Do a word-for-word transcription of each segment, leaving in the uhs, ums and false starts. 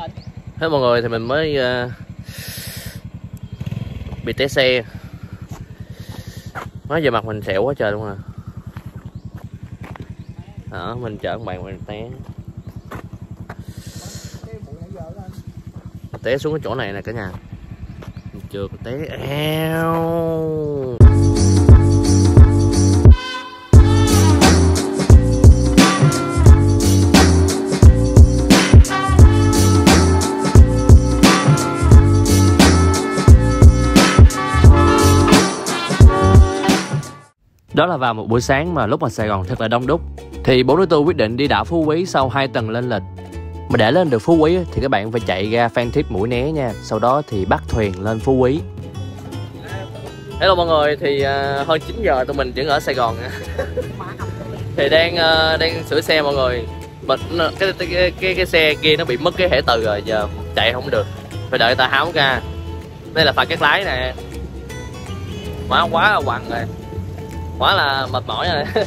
Thế mọi người, thì mình mới uh, bị té xe. Nói giờ mặt mình xẹo quá trời luôn à. Đó, mình chở bạn mình té. Té xuống cái chỗ này nè cả nhà. Mình chưa có té eo. Đó là vào một buổi sáng mà lúc mà Sài Gòn thật là đông đúc, thì bốn đứa tôi quyết định đi đảo Phú Quý sau hai tuần lên lịch. Mà để lên được Phú Quý thì các bạn phải chạy ra Phan Thiết Mũi Né nha. Sau đó thì bắt thuyền lên Phú Quý. Hello mọi người, thì uh, hơn chín giờ tụi mình vẫn ở Sài Gòn nha. Thì đang uh, đang sửa xe mọi người. Mà cái, cái, cái, cái, cái xe kia nó bị mất cái thẻ từ rồi, giờ chạy không được. Phải đợi người ta háo ra. Đây là phà Cát Lái nè. Quá quá là quằn rồi. Quá là mệt mỏi rồi.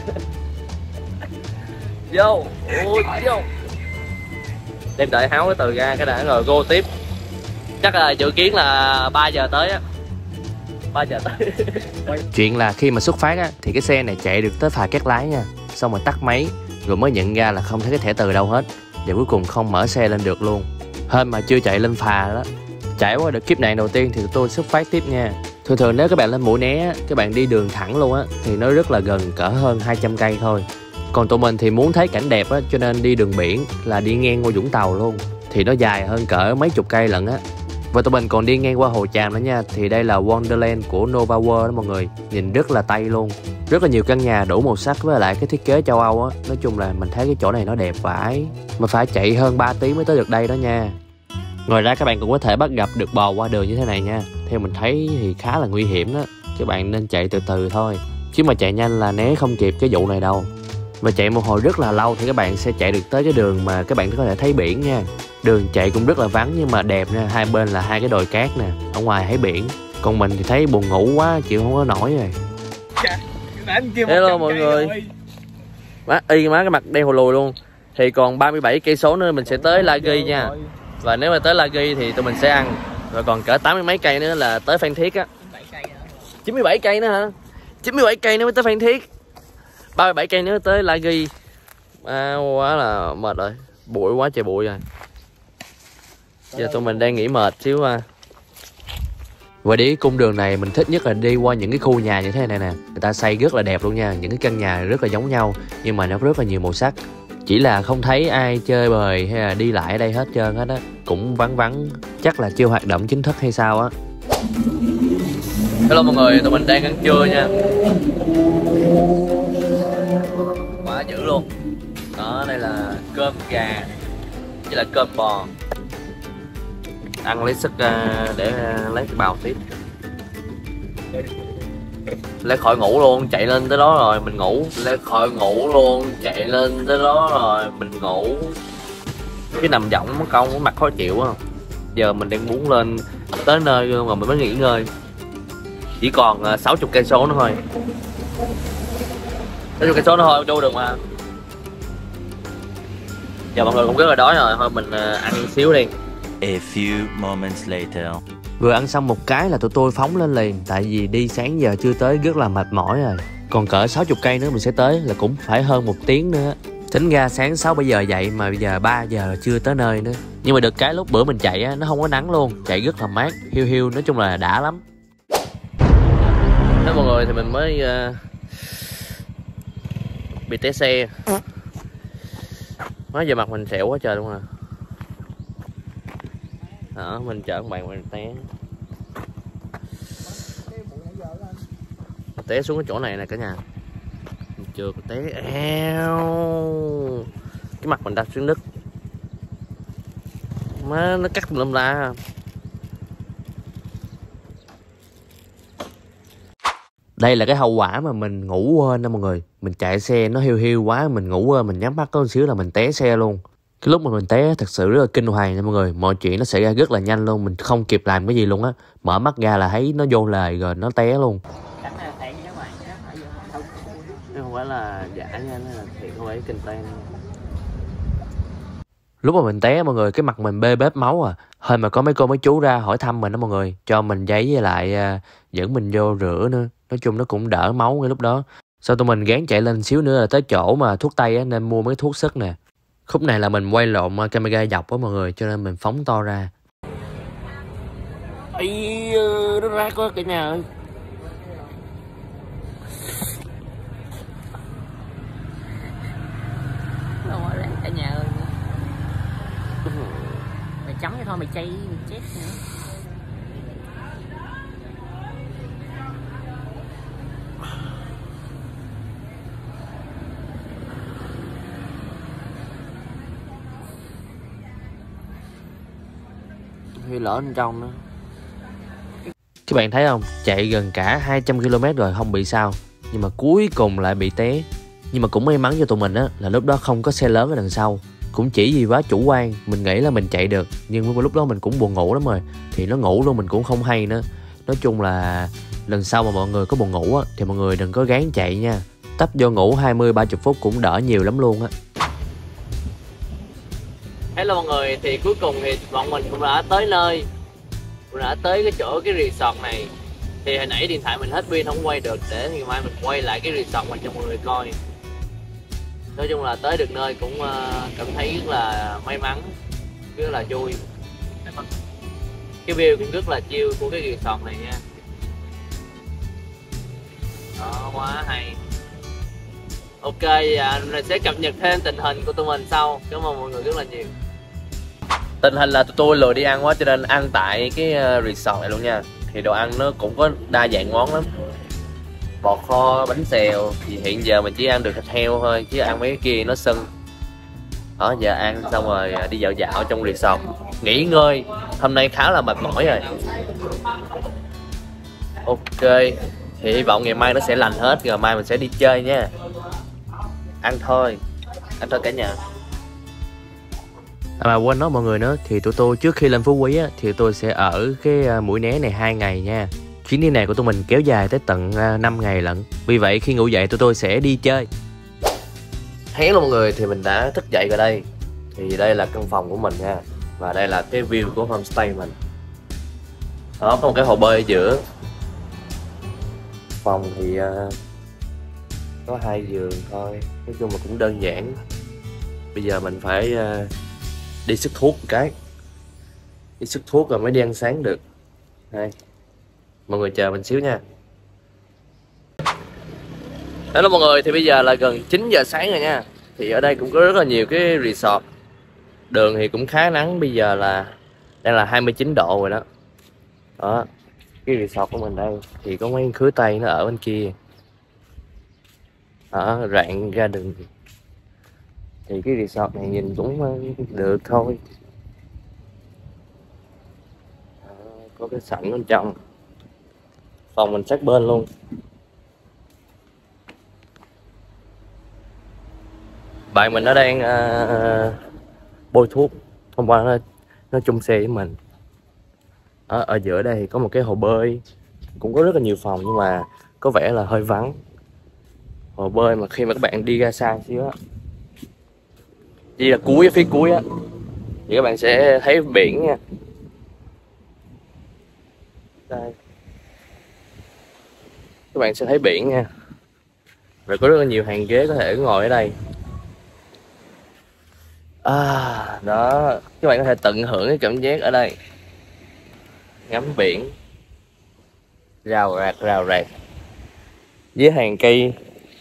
Vô, ui, vô. Đem đợi háo cái từ ra cái đã rồi go tiếp. Chắc là dự kiến là ba giờ tới á. ba giờ tới. Chuyện là khi mà xuất phát á thì cái xe này chạy được tới phà Cát Lái nha. Xong rồi tắt máy, rồi mới nhận ra là không thấy cái thẻ từ đâu hết. Và cuối cùng không mở xe lên được luôn. Hên mà chưa chạy lên phà đó. Trải qua được kiếp nạn đầu tiên thì tôi xuất phát tiếp nha. Thường thường nếu các bạn lên Mũi Né, các bạn đi đường thẳng luôn á thì nó rất là gần, cỡ hơn hai trăm cây thôi. Còn tụi mình thì muốn thấy cảnh đẹp á, cho nên đi đường biển là đi ngang qua Vũng Tàu luôn. Thì nó dài hơn cỡ mấy chục cây lận á. Và tụi mình còn đi ngang qua Hồ Tràm nữa nha. Thì đây là Wonderland của Nova World đó mọi người. Nhìn rất là Tây luôn. Rất là nhiều căn nhà đủ màu sắc với lại cái thiết kế châu Âu á. Nói chung là mình thấy cái chỗ này nó đẹp vãi. Mà phải chạy hơn ba tiếng mới tới được đây đó nha. Ngoài ra các bạn cũng có thể bắt gặp được bò qua đường như thế này nha. Theo mình thấy thì khá là nguy hiểm đó. Các bạn nên chạy từ từ thôi. Chứ mà chạy nhanh là né không kịp cái vụ này đâu. Và chạy một hồi rất là lâu thì các bạn sẽ chạy được tới cái đường mà các bạn có thể thấy biển nha. Đường chạy cũng rất là vắng nhưng mà đẹp nha. Hai bên là hai cái đồi cát nè. Ở ngoài thấy biển. Còn mình thì thấy buồn ngủ quá, chịu không có nổi rồi. Hello mọi người. Má y má cái mặt đen hồ lùi luôn. Thì còn ba mươi bảy cây số nữa mình sẽ tới La Ghi nha. Và nếu mà tới La Ghi thì tụi mình sẽ ăn. Rồi còn cỡ tám mươi mấy cây nữa là tới Phan Thiết á. chín mươi bảy cây nữa hả? chín mươi bảy cây nữa mới tới Phan Thiết. ba mươi bảy cây nữa tới La Ghi. À, quá là mệt rồi. Bụi quá trời bụi rồi. Giờ tụi mình đang nghỉ mệt xíu à. Và đi cung đường này mình thích nhất là đi qua những cái khu nhà như thế này nè. Người ta xây rất là đẹp luôn nha. Những cái căn nhà rất là giống nhau. Nhưng mà nó rất là nhiều màu sắc. Chỉ là không thấy ai chơi bời hay là đi lại ở đây hết trơn hết á. Cũng vắng vắng. Chắc là chưa hoạt động chính thức hay sao á. Hello mọi người, tụi mình đang ăn trưa nha. Quá dữ luôn. Đó, đây là cơm gà với là cơm bò. Ăn lấy sức để lấy cái bào tiếp. Lấy khỏi ngủ luôn, chạy lên tới đó rồi mình ngủ. Lấy khỏi ngủ luôn, chạy lên tới đó rồi mình ngủ. Cái nằm võng mất công cái mặt khó chịu á. Giờ mình đang muốn lên tới nơi mà mình mới nghỉ ngơi. Chỉ còn sáu mươi cây số nữa thôi. sáu mươi cây số nữa thôi, đâu được mà. Giờ mọi người cũng rất là đói rồi, thôi mình ăn xíu đi. A few moments later. Vừa ăn xong một cái là tụi tôi phóng lên liền. Tại vì đi sáng giờ chưa tới rất là mệt mỏi rồi. Còn cỡ sáu mươi cây nữa mình sẽ tới, là cũng phải hơn một tiếng nữa. Tính ra sáng sáu bảy giờ dậy mà bây giờ ba giờ là chưa tới nơi nữa. Nhưng mà được cái lúc bữa mình chạy á, nó không có nắng luôn. Chạy rất là mát, hiu hiu, nói chung là đã lắm. Thế mọi người, thì mình mới uh, bị té xe. Nói giờ mặt mình xẹo quá trời luôn à. Đó, mình chở bạn mình té. Té xuống cái chỗ này nè cả nhà. Mình chưa có té eo. Cái mặt mình đập xuống đất. Má nó cắt tùm lum la. Đây là cái hậu quả mà mình ngủ quên đó mọi người. Mình chạy xe nó hiu hiu quá, mình ngủ quên, mình nhắm mắt có một xíu là mình té xe luôn. Cái lúc mà mình té thật sự rất là kinh hoàng nha mọi người. Mọi chuyện nó xảy ra rất là nhanh luôn. Mình không kịp làm cái gì luôn á. Mở mắt ra là thấy nó vô lề rồi nó té luôn. Nó không phải là giả nha, nó là thiệt, không phải kinh tan. Lúc mà mình té mọi người, cái mặt mình bê bết máu à. Hơi mà có mấy cô mấy chú ra hỏi thăm mình đó mọi người, cho mình giấy với lại à, dẫn mình vô rửa nữa. Nói chung nó cũng đỡ máu ngay lúc đó. Sau tụi mình gán chạy lên xíu nữa là tới chỗ mà thuốc tây á, nên mua mấy thuốc sức nè. Khúc này là mình quay lộn camera dọc á mọi người, cho nên mình phóng to ra. Ý, nó rác quá cả nhà ơi. Đâu có rác cả nhà ơi. Mày chấm cho thôi mày chay mày chết nữa. Huy lỡ bên trong nữa. Các bạn thấy không, chạy gần cả hai trăm ki lô mét rồi không bị sao, nhưng mà cuối cùng lại bị té. Nhưng mà cũng may mắn cho tụi mình á là lúc đó không có xe lớn ở đằng sau. Cũng chỉ vì quá chủ quan, mình nghĩ là mình chạy được, nhưng lúc đó mình cũng buồn ngủ lắm rồi, thì nó ngủ luôn mình cũng không hay nữa. Nói chung là lần sau mà mọi người có buồn ngủ á thì mọi người đừng có gán chạy nha. Tấp vô ngủ hai mươi ba mươi phút cũng đỡ nhiều lắm luôn á. Hello mọi người, thì cuối cùng thì bọn mình cũng đã tới nơi, cũng đã tới cái chỗ cái resort này. Thì hồi nãy điện thoại mình hết pin không quay được, để ngày mai mình quay lại cái resort mình cho mọi người coi. Nói chung là tới được nơi cũng cảm thấy rất là may mắn, rất là vui. Cái view cũng rất là chill của cái resort này nha. Đó, quá hay. Ok, à, mình sẽ cập nhật thêm tình hình của tụi mình sau. Cảm ơn mọi người rất là nhiều. Tình hình là tụi tôi lười đi ăn quá cho nên ăn tại cái resort này luôn nha. Thì đồ ăn nó cũng có đa dạng món lắm. Bò kho, bánh xèo. Thì hiện giờ mình chỉ ăn được thịt heo thôi, chứ ăn mấy cái kia nó sưng. Đó, giờ ăn xong rồi đi dạo dạo trong resort, nghỉ ngơi. Hôm nay khá là mệt mỏi rồi. Ok, thì hy vọng ngày mai nó sẽ lành hết, rồi mai mình sẽ đi chơi nha. Ăn thôi, ăn thôi cả nhà. À mà quên nói mọi người nữa, thì tụi tôi trước khi lên Phú Quý á, thì tôi sẽ ở cái Mũi Né này hai ngày nha. Chuyến đi này của tụi mình kéo dài tới tận năm ngày lận. Vì vậy khi ngủ dậy tụi tôi sẽ đi chơi. Hello mọi người, thì mình đã thức dậy rồi đây. Thì đây là căn phòng của mình nha. Và đây là cái view của homestay mình. Đó, có một cái hồ bơi ở giữa. Phòng thì uh, có hai giường thôi, nói chung là cũng đơn giản. Bây giờ mình phải uh, đi sức thuốc một cái, đi sức thuốc rồi mới đi ăn sáng được. Đây, mọi người chờ mình xíu nha. Hello mọi người, thì bây giờ là gần chín giờ sáng rồi nha. Thì ở đây cũng có rất là nhiều cái resort. Đường thì cũng khá nắng, bây giờ là đang là hai mươi chín độ rồi đó. Đó, cái resort của mình đây thì có mấy khứa Tây nó ở bên kia. Đó, rạng ra đường. Thì cái resort này nhìn cũng được thôi. Đó, có cái sảnh bên trong. Phòng mình sát bên luôn. Bạn mình nó đang uh, bôi thuốc. Hôm qua nó, nó chung xe với mình. Ở, ở giữa đây có một cái hồ bơi, cũng có rất là nhiều phòng nhưng mà có vẻ là hơi vắng. Hồ bơi mà khi mà các bạn đi ra xa xíu á, đi là cuối ở phía cuối á, thì các bạn sẽ thấy biển nha. Đây, các bạn sẽ thấy biển nha. Rồi có rất là nhiều hàng ghế có thể ngồi ở đây. À, đó, các bạn có thể tận hưởng cái cảm giác ở đây, ngắm biển rào rạc rào rạc với hàng cây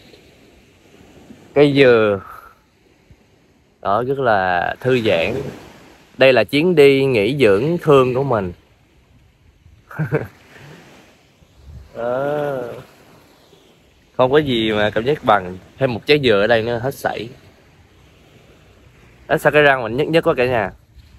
cây dừa. Đó, rất là thư giãn. Đây là chuyến đi nghỉ dưỡng thương của mình. Đó. Không có gì mà cảm giác bằng thêm một trái dừa ở đây nữa hết sảy. Đó, sao cái răng mình nhất nhất quá cả nhà.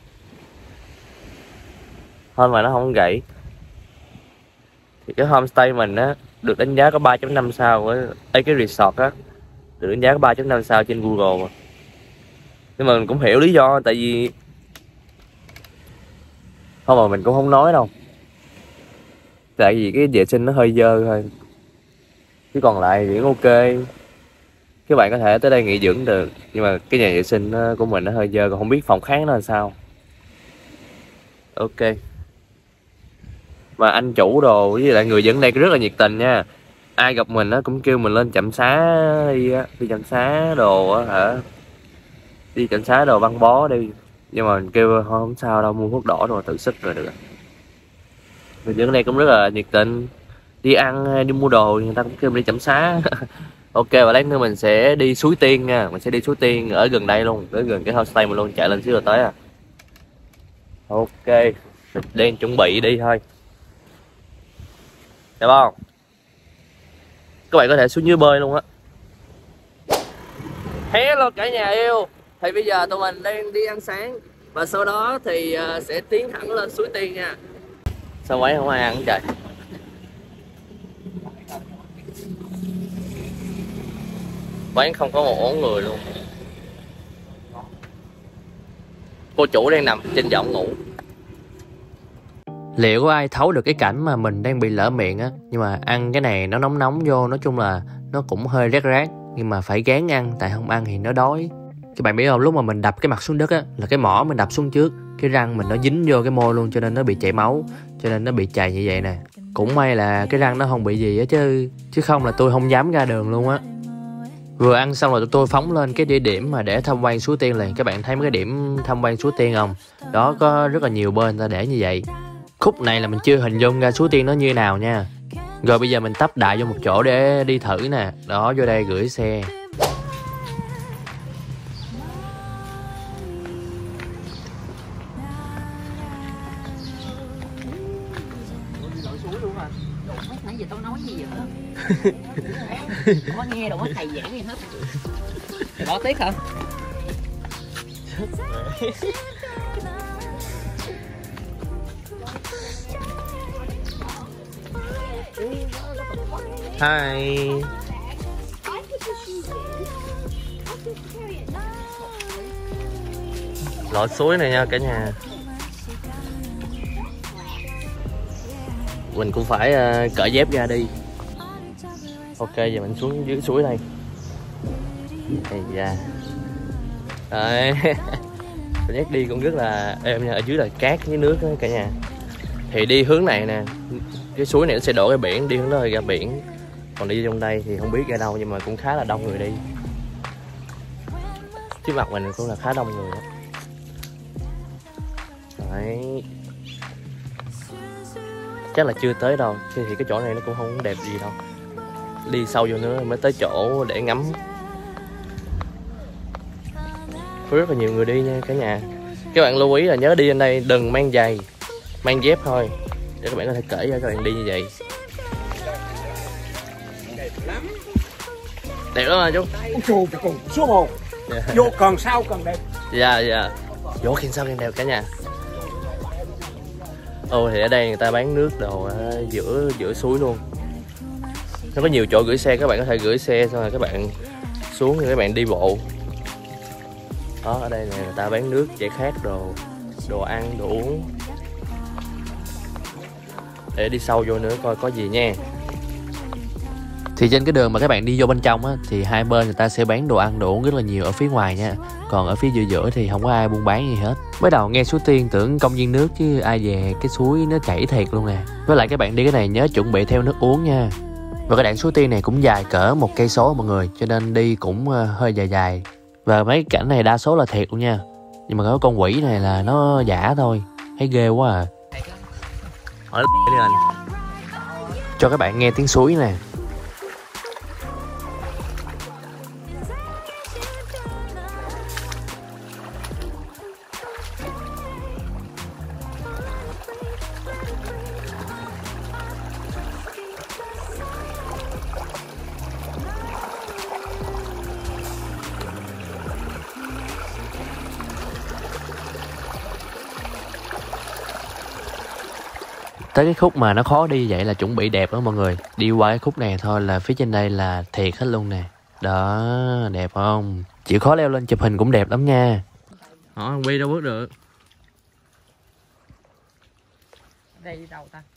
Thôi mà nó không gãy. Thì cái homestay mình á được đánh giá có ba chấm năm sao ở đây, cái resort á được đánh giá có ba chấm năm sao trên Google mà. Nhưng mà mình cũng hiểu lý do, tại vì không mà mình cũng không nói đâu, tại vì cái vệ sinh nó hơi dơ thôi, chứ còn lại thì cũng ok. Các bạn có thể tới đây nghỉ dưỡng được, nhưng mà cái nhà vệ sinh của mình nó hơi dơ, còn không biết phòng khác nó là sao. Ok. Mà anh chủ đồ với lại người dân đây rất là nhiệt tình nha. Ai gặp mình á cũng kêu mình lên trạm xá đi á, đi trạm xá đồ á hả. Đi trạm xá đồ băng bó đi. Nhưng mà mình kêu không sao đâu, mua thuốc đỏ rồi tự sức rồi được. Người dân đây cũng rất là nhiệt tình. Đi ăn, đi mua đồ người ta cũng kêu mình đi trạm xá. Ok, và lát nữa mình sẽ đi Suối Tiên nha. Mình sẽ đi Suối Tiên ở gần đây luôn, ở gần cái homestay mình luôn, chạy lên xíu rồi tới à. Ok, mình đang chuẩn bị đi thôi. Được không? Các bạn có thể xuống dưới bơi luôn á. Hello cả nhà yêu. Thì bây giờ tụi mình đang đi ăn sáng, và sau đó thì sẽ tiến thẳng lên Suối Tiên nha. Sao quán không ai ăn trời? Quán không có một ổ người luôn. Cô chủ đang nằm trên võng ngủ. Liệu có ai thấu được cái cảnh mà mình đang bị lỡ miệng á. Nhưng mà ăn cái này nó nóng nóng vô, nói chung là nó cũng hơi rát rát, nhưng mà phải gán ăn, tại không ăn thì nó đói. Các bạn biết không, lúc mà mình đập cái mặt xuống đất á, là cái mỏ mình đập xuống trước, cái răng mình nó dính vô cái môi luôn, cho nên nó bị chảy máu, cho nên nó bị chày như vậy nè. Cũng may là cái răng nó không bị gì á, chứ chứ không là tôi không dám ra đường luôn á. Vừa ăn xong rồi tụi tôi phóng lên cái địa điểm mà để tham quan Suối Tiên liền. Các bạn thấy mấy cái điểm tham quan Suối Tiên không? Đó, có rất là nhiều bên ta để như vậy. Khúc này là mình chưa hình dung ra Suối Tiên nó như nào nha. Rồi bây giờ mình tấp đại vô một chỗ để đi thử nè. Đó, vô đây gửi xe. Nãy giờ tao nói gì vậy? Không có nghe đâu có thầy giảng gì hết. Bỏ tiếc hả? Hi. Lội suối này nha cả nhà. Mình cũng phải uh, cởi dép ra đi. Ok, giờ mình xuống dưới suối đây. Đây da. Đấy. Cảm giác đi cũng rất là êm nha. Ở dưới là cát với nước đó cả nhà. Thì đi hướng này nè, cái suối này nó sẽ đổ ra biển, đi hướng đó ra biển. Còn đi trong đây thì không biết ra đâu, nhưng mà cũng khá là đông người đi. Trước mặt mình cũng là khá đông người đó. Đấy. Chắc là chưa tới đâu, thì cái chỗ này nó cũng không đẹp gì đâu. Đi sâu vô nữa mới tới chỗ để ngắm. Có rất là nhiều người đi nha cả nhà. Các bạn lưu ý là nhớ đi lên đây đừng mang giày, mang dép thôi, để các bạn có thể cởi ra các bạn đi như vậy. Đẹp lắm hả chú? Chù cùng số một. Yeah. Vô còn sau còn đẹp. Dạ dạ. Vô khiến sau càng đẹp cả nhà. Ồ, thì ở đây người ta bán nước đồ ở giữa giữa suối luôn. Nó có nhiều chỗ gửi xe, các bạn có thể gửi xe xong rồi các bạn xuống rồi các bạn đi bộ. Đó, ở đây này người ta bán nước giải khát đồ, đồ ăn, đồ uống. Để đi sâu vô nữa coi có gì nha. Thì trên cái đường mà các bạn đi vô bên trong á, thì hai bên người ta sẽ bán đồ ăn, đồ uống rất là nhiều ở phía ngoài nha. Còn ở phía giữa giữa thì không có ai buôn bán gì hết. Mới đầu nghe Suối Tiên tưởng công viên nước chứ ai về cái suối nó chảy thiệt luôn nè. Với lại các bạn đi cái này nhớ chuẩn bị theo nước uống nha. Và cái đoạn Suối Tiên này cũng dài cỡ một cây số mọi người, cho nên đi cũng hơi dài dài. Và mấy cảnh này đa số là thiệt luôn nha. Nhưng mà cái con quỷ này là nó giả thôi. Thấy ghê quá à. Hỏi đi anh. Cho các bạn nghe tiếng suối nè. Tới cái khúc mà nó khó đi vậy là chuẩn bị đẹp đó mọi người. Đi qua cái khúc này thôi là phía trên đây là thiệt hết luôn nè. Đó, đẹp không? Chịu khó leo lên chụp hình cũng đẹp lắm nha. Họ quy đâu bước được. Đây đi đâu ta?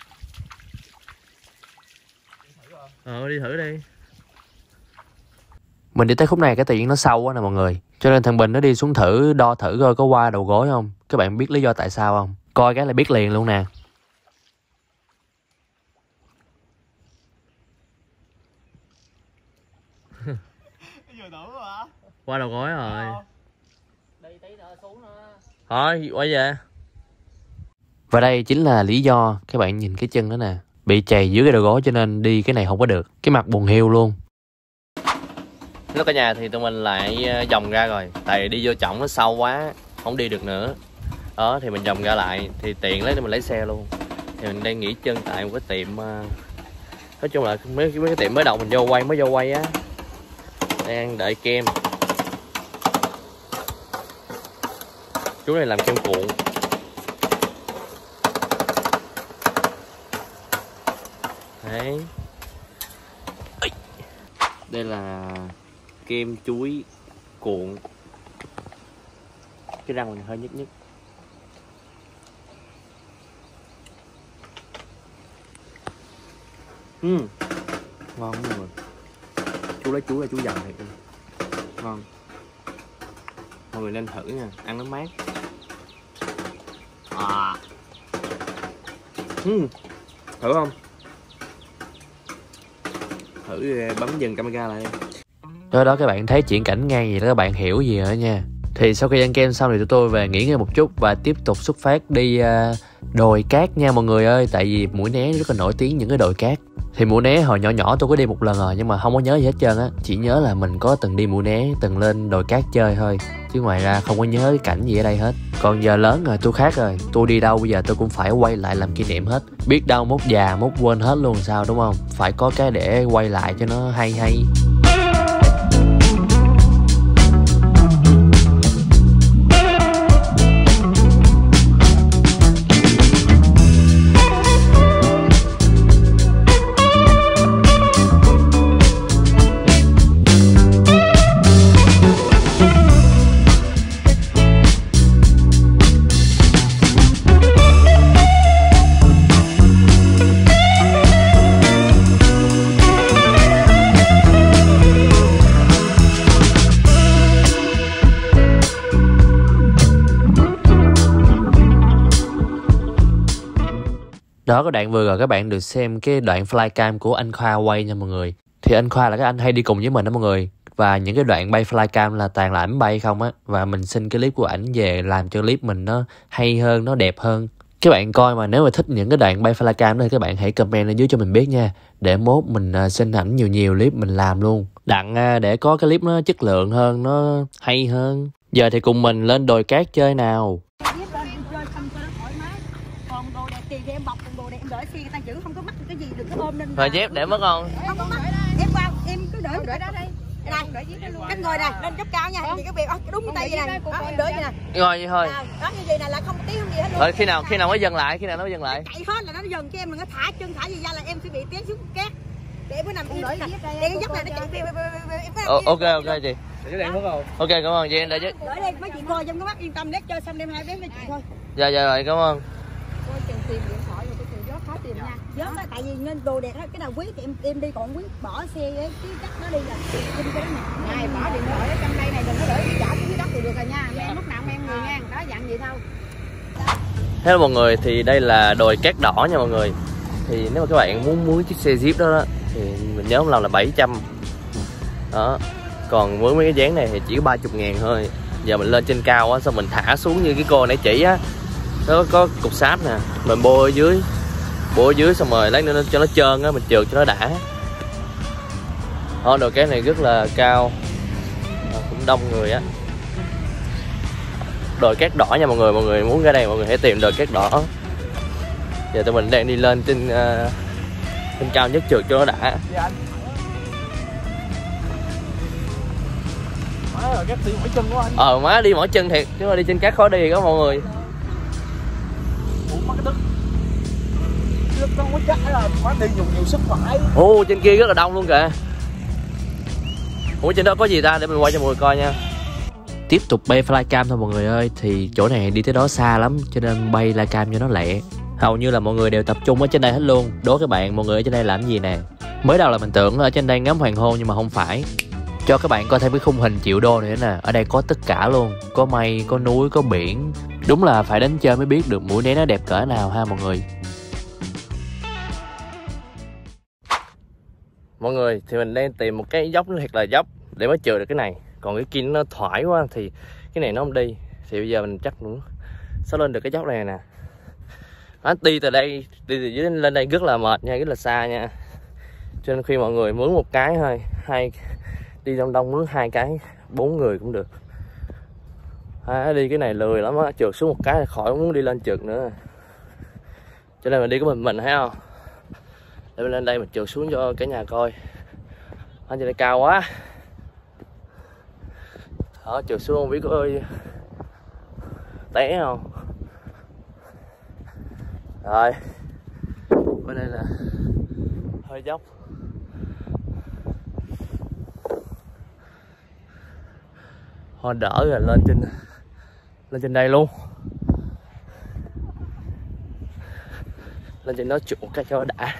Ờ, đi thử đi. Mình đi tới khúc này cái tự nhiên nó sâu quá nè mọi người, cho nên thằng Bình nó đi xuống thử đo thử coi có qua đầu gối không. Các bạn biết lý do tại sao không? Coi cái là biết liền luôn nè. Qua đầu gối rồi. Thôi quay về. Và đây chính là lý do các bạn nhìn cái chân đó nè, bị chày dưới cái đầu gối cho nên đi cái này không có được. Cái mặt buồn hiu luôn. Lúc cả nhà thì tụi mình lại vòng ra rồi, tại đi vô trọng nó sâu quá, không đi được nữa. Đó thì mình vòng ra lại thì tiện lấy để mình lấy xe luôn. Thì mình đang nghỉ chân tại một cái tiệm, nói chung là mấy, mấy cái tiệm mới đầu mình vô quay mới vô quay á. Đang đợi kem. Chú này làm kem cuộn. Đấy. Đây là kem chuối cuộn. Cái răng mình hơi nhức nhức. Uhm. Ngon mọi người. Chú lấy chuối là chú dần thiệt. Ngon. Mọi người nên thử nha, ăn nó mát. À. Uhm. Thử không? Thử bấm dừng camera lại. Đó đó các bạn thấy chuyển cảnh ngang gì đó các bạn hiểu gì rồi nha. Thì sau khi ăn kem xong thì tụi tôi về nghỉ ngơi một chút và tiếp tục xuất phát đi uh, đồi cát nha mọi người ơi. Tại vì Mũi Né rất là nổi tiếng những cái đồi cát. Thì Mũi Né hồi nhỏ nhỏ tôi có đi một lần rồi nhưng mà không có nhớ gì hết trơn á. Chỉ nhớ là mình có từng đi Mũi Né, từng lên đồi cát chơi thôi. Chứ ngoài ra không có nhớ cái cảnh gì ở đây hết. Còn giờ lớn rồi tôi khác rồi. Tôi đi đâu bây giờ tôi cũng phải quay lại làm kỷ niệm hết. Biết đâu mốt già mốt quên hết luôn sao đúng không? Phải có cái để quay lại cho nó hay hay. Đó cái đoạn vừa rồi các bạn được xem cái đoạn flycam của anh Khoa quay nha mọi người. Thì anh Khoa là cái anh hay đi cùng với mình đó mọi người. Và những cái đoạn bay flycam là toàn là ảnh bay không á. Và mình xin cái clip của ảnh về làm cho clip mình nó hay hơn, nó đẹp hơn. Các bạn coi mà nếu mà thích những cái đoạn bay flycam đó thì các bạn hãy comment ở dưới cho mình biết nha. Để mốt mình xin ảnh nhiều nhiều clip mình làm luôn. Đặng để có cái clip nó chất lượng hơn, nó hay hơn. Giờ thì cùng mình lên đồi cát chơi nào. Rồi dép để mất không? Không có mất. Em qua em cứ để để đó đây. Đây, cái ngồi này lên cấp cao nha. Thì cái việc đúng cái tay gì này. Đó, em để vậy nè. Ngồi vậy thôi. Đó như vậy này là không tí không gì hết luôn. Rồi khi nào khi nào mới dừng lại? Khi nào nó mới dừng lại? Chạy hết là nó dừng cho em, đừng có thả chân thả gì ra là em sẽ bị té xuống cát. Để bữa nằm im để cái dốc này nó chạy về về. Ok ok chị. Để đèn mất không? Ok cảm ơn chị em đã chứ. Để đây mấy chị coi trong cái mắt yên tâm, lát chơi xong đem hai vé cho chị thôi. Dạ dạ rồi cảm ơn. Coi chừng tìm điện thoại rồi tôi tìm gió khó tìm nha. Gió á, tại vì nên đồ đẹp á, cái nào quý thì em em đi, còn quý bỏ xe ấy, chứ chắc nó đi là em cái này. Này bỏ điện thoại ở trong đây này đừng có để chở dưới đất thì được rồi nha. Em lúc nào em người nha, đó dặn vậy thôi. Hello mọi người, thì đây là đồi cát đỏ nha mọi người. Thì nếu mà các bạn muốn muốn chiếc xe Jeep đó, đó thì mình nhớ không lầm là bảy trăm. Đó. Còn với mấy cái dáng này thì chỉ có ba mươi ngàn thôi. Giờ mình lên trên cao á, xong mình thả xuống như cái cô nãy chỉ á. Nó có cục sáp nè, mình bôi ở dưới. Bôi ở dưới xong rồi lát nữa cho nó trơn á, mình trượt cho nó đã. Đó, đồi cát này rất là cao. À, cũng đông người á. Đồi cát đỏ nha mọi người, mọi người muốn ra đây mọi người hãy tìm đồi cát đỏ. Giờ tụi mình đang đi lên trên uh, trên cao nhất trượt cho nó đã. Ờ má đi mỏi chân thiệt, chứ mà đi trên cát khó đi đó mọi người. Ồ trên kia rất là đông luôn kìa. Ủa trên đó có gì ta, để mình quay cho mọi người coi nha. Tiếp tục bay flycam thôi mọi người ơi. Thì chỗ này đi tới đó xa lắm cho nên bay flycam cho nó lẹ. Hầu như là mọi người đều tập trung ở trên đây hết luôn. Đố các bạn mọi người ở trên đây làm gì nè. Mới đầu là mình tưởng ở trên đây ngắm hoàng hôn nhưng mà không phải. Cho các bạn coi thêm cái khung hình triệu đô này nè. Ở đây có tất cả luôn. Có mây, có núi, có biển. Đúng là phải đến chơi mới biết được Mũi Né nó đẹp cỡ nào ha mọi người. Mọi người thì mình đang tìm một cái dốc thiệt là dốc để mới trượt được cái này. Còn cái kia nó thoải quá thì cái này nó không đi. Thì bây giờ mình chắc nữa sẽ lên được cái dốc này nè. Đó, đi từ đây, đi từ dưới lên đây rất là mệt nha, rất là xa nha. Cho nên khi mọi người mướn một cái thôi, hai đi đông đông mướn hai cái, bốn người cũng được. À, đi cái này lười lắm á, trượt xuống một cái khỏi muốn đi lên trượt nữa. Cho nên mình đi của mình mình thấy không? Để mình lên đây mình trượt xuống cho cả nhà coi. Ở trên đây cao quá. Đó, trượt xuống không biết có ơi té không. Rồi bên đây là hơi dốc. Thôi đỡ rồi, lên trên lên trên đây luôn, lên trên đó chuột cái cho đã.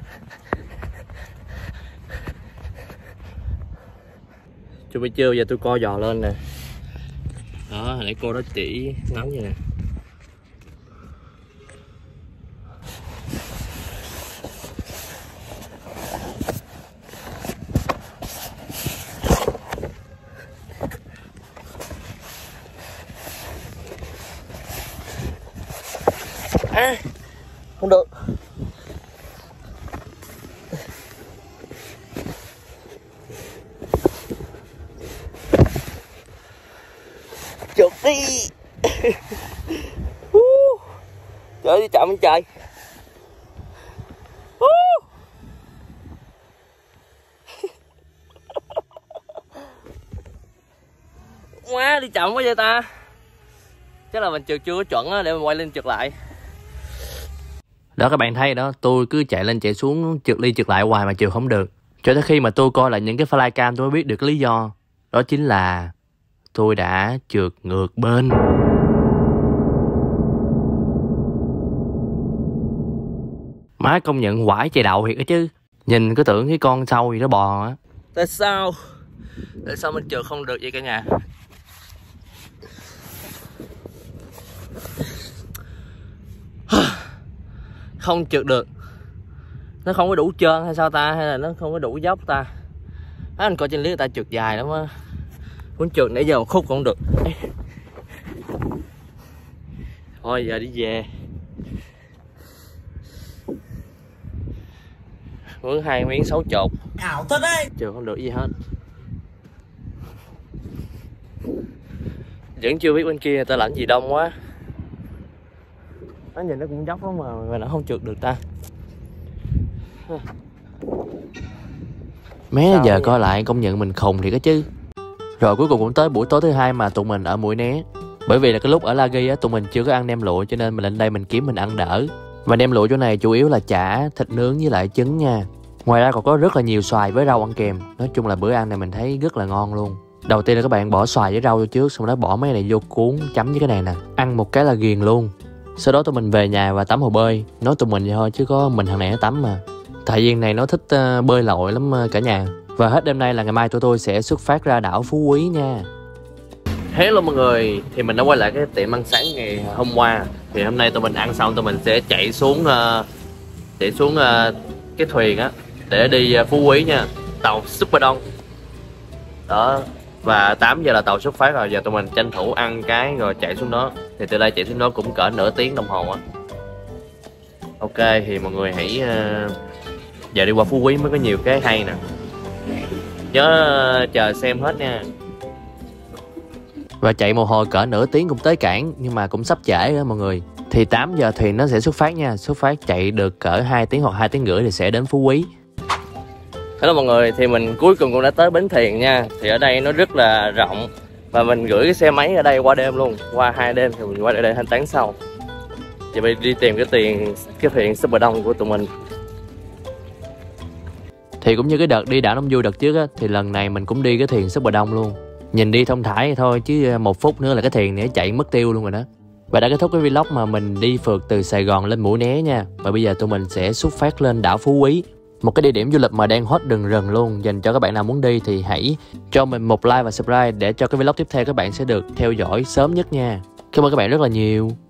Chuẩn bị chưa, giờ tôi co giò lên nè. Đó, hồi nãy cô đó chỉ ngắm vậy nè. À, không được. Trượt đi. Trời ơi, chậm trời. Quá đi chậm quá vậy ta. Chắc là mình trượt chưa có chuẩn á, để mình quay lên trượt lại. Đó các bạn thấy đó, tôi cứ chạy lên chạy xuống, trượt đi trượt lại hoài mà trượt không được. Cho tới khi mà tôi coi lại những cái flycam tôi mới biết được cái lý do. Đó chính là tôi đã trượt ngược bên. Má công nhận quải chạy đậu thiệt đó chứ. Nhìn cứ tưởng cái con sâu gì nó bò á. Tại sao? Tại sao mình trượt không được vậy cả nhà? Không trượt được. Nó không có đủ trơn hay sao ta? Hay là nó không có đủ dốc ta? Đó, anh coi trên lý người ta trượt dài lắm á. Muốn trượt nãy giờ một khúc cũng không được. Thôi giờ đi về. Mướn hai miếng xấu chột. Ảo thật đấy. Trượt không được gì hết. Vẫn chưa biết bên kia người ta làm gì đông quá. Nó nhìn nó cũng dốc lắm mà mà nó không trượt được ta. Mé giờ vậy? Coi lại công nhận mình khùng thì cái chứ. Rồi cuối cùng cũng tới buổi tối thứ hai mà tụi mình ở Mũi Né. Bởi vì là cái lúc ở La Ghi á, tụi mình chưa có ăn nem lụa cho nên mình lên đây mình kiếm mình ăn đỡ. Và nem lụa chỗ này chủ yếu là chả, thịt nướng với lại trứng nha. Ngoài ra còn có rất là nhiều xoài với rau ăn kèm. Nói chung là bữa ăn này mình thấy rất là ngon luôn. Đầu tiên là các bạn bỏ xoài với rau vô trước, xong đó bỏ mấy này vô cuốn chấm với cái này nè. Ăn một cái là ghiền luôn. Sau đó tụi mình về nhà và tắm hồ bơi. Nói tụi mình vậy thôi chứ có mình thằng này nó tắm mà. Tại vì này nó thích uh, bơi lội lắm uh, cả nhà. Và hết đêm nay là ngày mai tụi tôi sẽ xuất phát ra đảo Phú Quý nha. Hello mọi người, thì mình đã quay lại cái tiệm ăn sáng ngày hôm qua. Thì hôm nay tụi mình ăn xong tụi mình sẽ chạy xuống uh, chạy xuống uh, cái thuyền á để đi uh, Phú Quý nha. Tàu Superdome. Đó. Và tám giờ là tàu xuất phát rồi, giờ tụi mình tranh thủ ăn cái rồi chạy xuống đó. Thì từ đây chạy xuống đó cũng cỡ nửa tiếng đồng hồ á. Ok, thì mọi người hãy uh, giờ đi qua Phú Quý mới có nhiều cái hay nè. Nhớ uh, chờ xem hết nha. Và chạy một hồi cỡ nửa tiếng cũng tới cảng, nhưng mà cũng sắp trễ đó mọi người. Thì tám giờ thuyền nó sẽ xuất phát nha. Xuất phát chạy được cỡ hai tiếng hoặc hai tiếng rưỡi thì sẽ đến Phú Quý. Hello mọi người, thì mình cuối cùng cũng đã tới bến thuyền nha. Thì ở đây nó rất là rộng. Và mình gửi cái xe máy ở đây qua đêm luôn. Qua hai đêm thì mình qua đây thanh toán sau. Giờ mình đi tìm cái tiền cái thuyền Superdome của tụi mình. Thì cũng như cái đợt đi đảo Đông Du đợt trước á, thì lần này mình cũng đi cái thuyền Superdome luôn. Nhìn đi thông thả thôi chứ một phút nữa là cái thuyền này chạy mất tiêu luôn rồi đó. Và đã kết thúc cái vlog mà mình đi phượt từ Sài Gòn lên Mũi Né nha. Và bây giờ tụi mình sẽ xuất phát lên đảo Phú Quý. Một cái địa điểm du lịch mà đang hot rần rần luôn. Dành cho các bạn nào muốn đi thì hãy cho mình một like và subscribe để cho cái vlog tiếp theo các bạn sẽ được theo dõi sớm nhất nha. Cảm ơn các bạn rất là nhiều.